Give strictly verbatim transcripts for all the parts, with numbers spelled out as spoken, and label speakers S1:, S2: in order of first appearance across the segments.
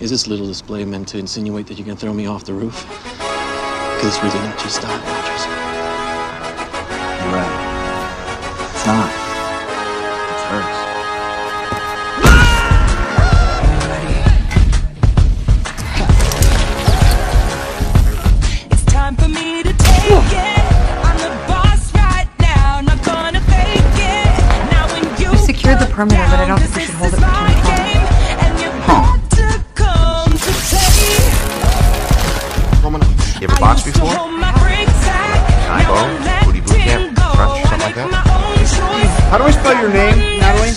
S1: Is this little display meant to insinuate that you can throw me off the roof? Because it's really not just style, Rogers.
S2: You're right. It's not. It's hers.
S3: It's time for me to take it. I'm the boss right now, not gonna fake it. Now when you
S4: We've secured the perimeter, but I don't think we should hold it for too long.
S2: Huh.
S5: You ever boxed before? Taekwondo, booty boot camp, crunch, something like that?
S6: How do I spell your name, Natalie?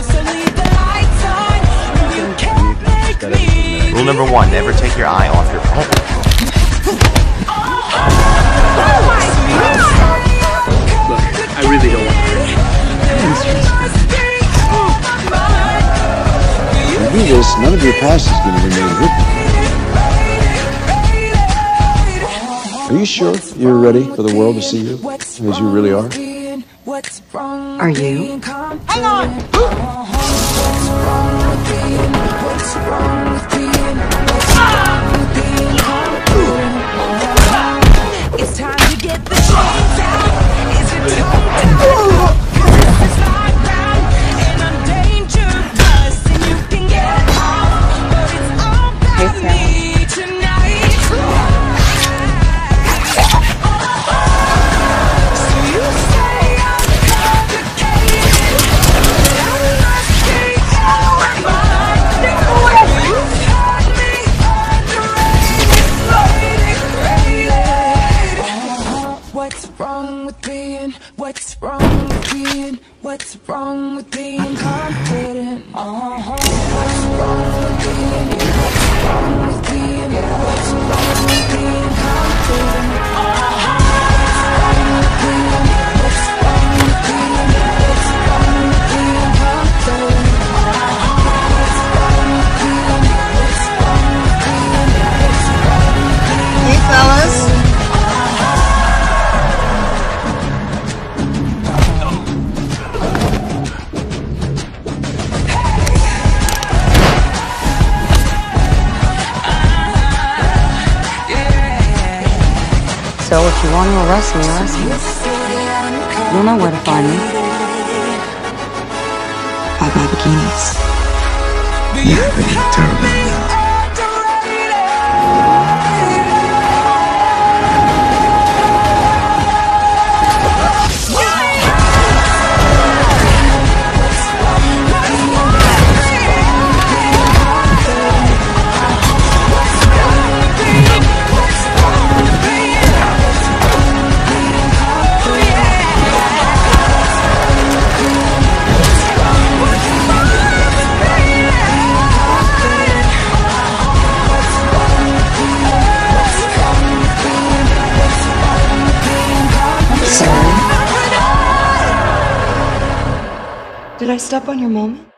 S5: Rule number one, never take your eye off your phone.
S6: Look, I really don't want to hurt you.
S7: If you do this, none of your past is going to remain hidden. Are you sure you're ready for the world to see you as you really are?
S4: Are you?
S3: Hang on! It's time to get the chains out. Is it time to this is my ground, and I'm dangerous, and you can get off, but it's all about me tonight. So you say I'm complicated, but I must be out of my mind. You've had me underrated, rated. What's wrong with being, what's wrong with being, what's wrong with being confident? Uh-huh. What's wrong with being, what's wrong with being, what's wrong with being confident? Uh-huh. What's wrong with being, what's wrong with being confident? Uh-huh. What's wrong with being, what's wrong with being, what's wrong with being?
S4: Hey, fellas. So if you want to arrest me, arrest me. You'll know where to find me. Bye bye bikinis.
S7: Yeah, but you're terrible.
S4: Did I step on your moment?